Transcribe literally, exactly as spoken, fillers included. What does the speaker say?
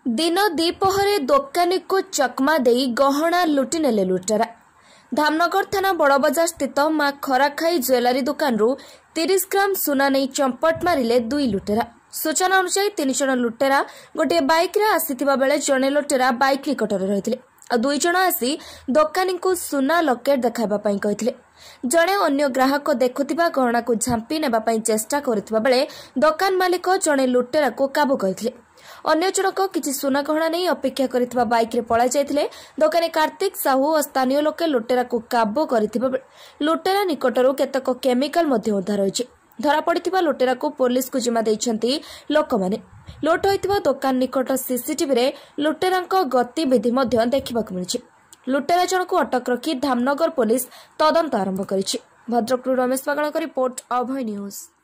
दिन द्विपहरे दोकानी को चकमा देई गहना लुटि नेले लुटेरा। धामनगर थाना बड़बजार स्थित मां खराखाई ज्वेलरी दुकान रु तीस ग्राम सुना नहीं चंपट मारिले दुई लुटेरा। सूचना अनुसार तीन जन लुटेरा गोटे बाइक रे आसीथिबा बेले जने लुटेरा बाइक निकटरे रहिथिले आ दुई जन आसी दोकानी को सुना लकेट देखाबा पई कहिथिले। जणे अन्य ग्राहक देखुथिबा गहना को झांपी नेबा पई चेष्टा करथिबा बेले दोकान मालिक जणे लुटेरा को काबू करथिले। अन्य जनक किछि सुना गहना नहीं अपेक्षा करथिबा बाइक रे पळा जायथिले। दोकानी कार्तिक साहू और स्थानीय लोके लुटेरा को काबू करथिबा बेले लुटेरा निकटरू केतक केमिकल मध्ये उद्धार होइछि। धरा पड़िथिबा लुटेरा को पुलिस को जिम्मा दैछन्ती लोक माने। लुट होइथिबा दोकान निकट सीसीटीवी रे लुटेरांक गतिविधि मध्ये देखिबाक मिलिछि। लुटेरा जनक अटक रखी धामनगर पुलिस तदंत आरंभ करिछि। भद्रकरू रमेश पागलक रिपोर्ट अभय न्यूज।